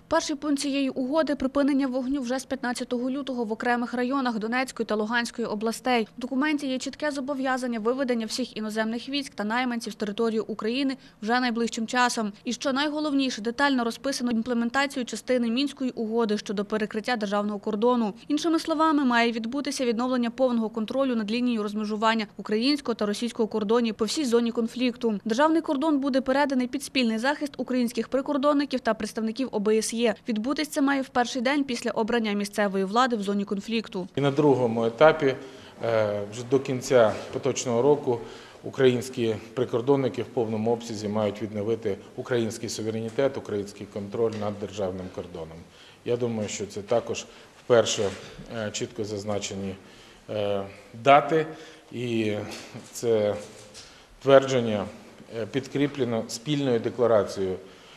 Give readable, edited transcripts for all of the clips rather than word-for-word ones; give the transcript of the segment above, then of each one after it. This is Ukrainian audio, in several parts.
Перший пункт цієї угоди – припинення вогню вже з 15 лютого в окремих районах Донецької та Луганської областей. В документі є чітке зобов'язання виведення всіх іноземних військ та найманців з території України вже найближчим часом. І що найголовніше, детально розписано імплементацію частини Мінської угоди щодо перекриття державного кордону. Іншими словами, має відбутися відновлення повного контролю над лінією розмежування українського та російського кордонів по всій зоні конфлікту. Державний кордон буде переданий під спільний захист українських прикордонників та представників ОБСЄ. Відбутись це має в перший день після обрання місцевої влади в зоні конфлікту. І на другому етапі, вже до кінця поточного року, українські прикордонники в повному обсязі мають відновити український суверенітет, український контроль над державним кордоном. Я думаю, що це також вперше чітко зазначені дати, і це твердження підкріплено спільною декларацією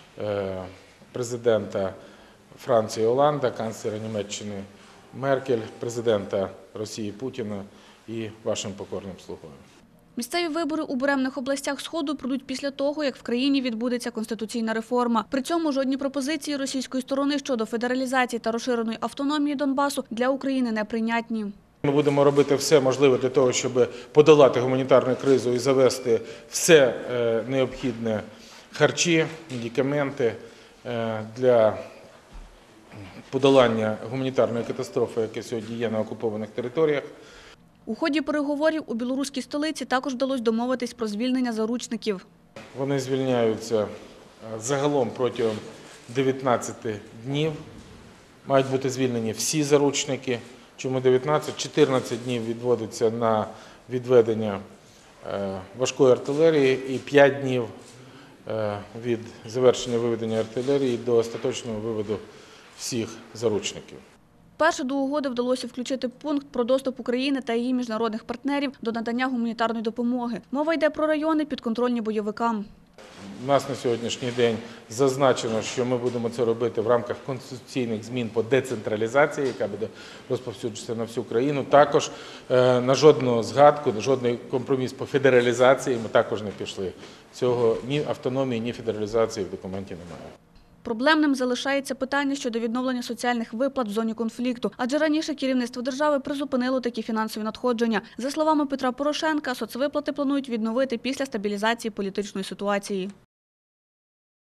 президента Франції Оланда, канцлера Німеччини Меркель, президента Росії Путіна і вашим покорним слугою. Місцеві вибори у буремних областях Сходу пройдуть після того, як в країні відбудеться конституційна реформа. При цьому жодні пропозиції російської сторони щодо федералізації та розширеної автономії Донбасу для України неприйнятні. Ми будемо робити все можливе для того, щоб подолати гуманітарну кризу і завести все необхідне харчі, медикаменти для подолання гуманітарної катастрофи, яка сьогодні є на окупованих територіях. У ході переговорів у білоруській столиці також вдалося домовитись про звільнення заручників. Вони звільняються загалом протягом 19 днів. Мають бути звільнені всі заручники. Чому 19? 14 днів відводиться на відведення важкої артилерії і 5 днів від завершення виведення артилерії до остаточного виводу всіх заручників. Вперше до угоди вдалося включити пункт про доступ України та її міжнародних партнерів до надання гуманітарної допомоги. Мова йде про райони, підконтрольні бойовикам. У нас на сьогоднішній день зазначено, що ми будемо це робити в рамках конституційних змін по децентралізації, яка буде розповсюджуватися на всю країну. Також на жодну згадку, на жодний компроміс по федералізації ми також не пішли. Цього ні автономії, ні федералізації в документі немає. Проблемним залишається питання щодо відновлення соціальних виплат в зоні конфлікту, адже раніше керівництво держави призупинило такі фінансові надходження. За словами Петра Порошенка, соцвиплати планують відновити після стабілізації політичної ситуації.